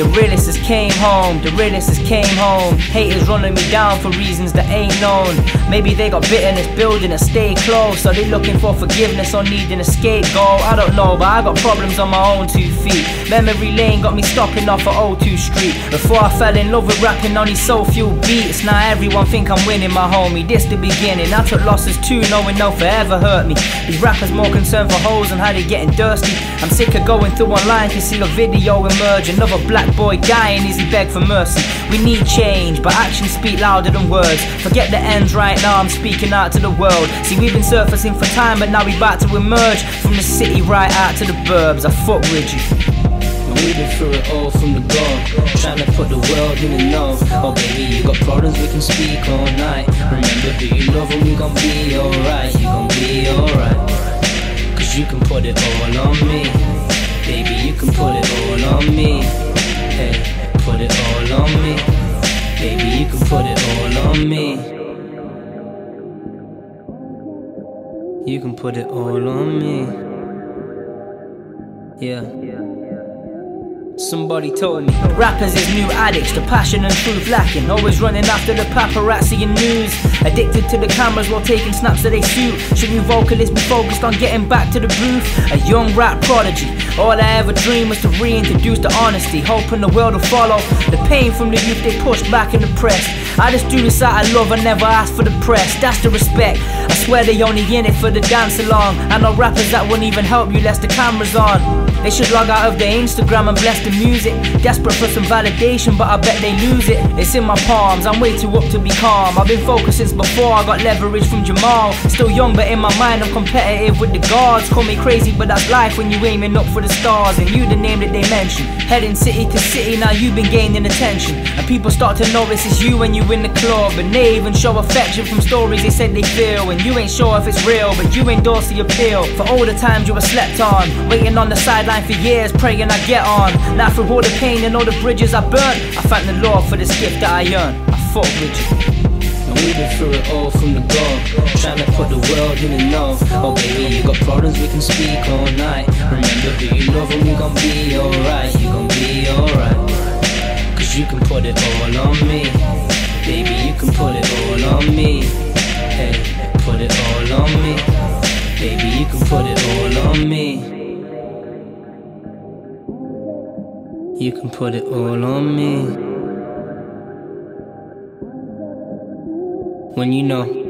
The realest came home, the realest came home. Haters running me down for reasons that ain't known. Maybe they got bitterness building to stay close. Are they looking for forgiveness or needing a scapegoat? I don't know, but I got problems on my own 2 feet. Memory lane got me stopping off at O2 Street. Before I fell in love with rapping on these soul-fueled beats. Now everyone think I'm winning, my homie, this the beginning. I took losses too, knowing they'll forever hurt me. These rappers more concerned for hoes and how they getting thirsty. I'm sick of going through online to see a video emerge. Another black boy dying as he beg for mercy. We need change, but actions speak louder than words. Forget the ends right now, I'm speaking out to the world. See, we've been surfacing for time, but now we about to emerge from the city right out to the burbs. I fuck with you. We've been through it all from the go, trying to put the world in the know. Oh baby, you got problems, we can speak all night. Remember who you love and we gon' be alright. You gon' be alright, cause you can put it all on me. Baby, you can put it all on me. Hey, put it all on me. Baby, you can put it all on me. You can put it all on me. Yeah. Somebody told me rappers is new addicts, the passion and truth lacking. Always running after the paparazzi and news. Addicted to the cameras while taking snaps of they suit. Should new vocalists be focused on getting back to the booth? A young rap prodigy. All I ever dreamed was to reintroduce the honesty, hoping the world will follow the pain from the youth they pushed back and oppressed. I just do this out of love, I never ask for the press. That's the respect. I swear they only in it for the dance along. I know rappers that won't even help you less the camera's on. They should log out of their Instagram and bless the music. Desperate for some validation, but I bet they lose it. It's in my palms, I'm way too up to be calm. I've been focused since before I got leverage from Jamal. Still young, but in my mind I'm competitive with the gods. Call me crazy, but that's life when you aiming up for the stars. And you the name that they mention. Heading city to city, now you've been gaining attention. And people start to notice it's you when you in the club. And they even show affection from stories they said they feel. And you ain't sure if it's real, but you endorse the appeal. For all the times you were slept on, waiting on the sideline for years, praying I get on. Now through all the pain and all the bridges I burnt, I thank the Lord for this gift that I earned. I fuck with you. And we've been through it all from the go, trying to put the world in the know. Oh baby, you got problems, we can speak all night. Remember who you love and we gon' be alright. You gon' be alright, cause you can put it all on me. Baby, you can put it all on me. Hey, put it all on me. Baby, you can put it all on me. You can put it all on me. When you know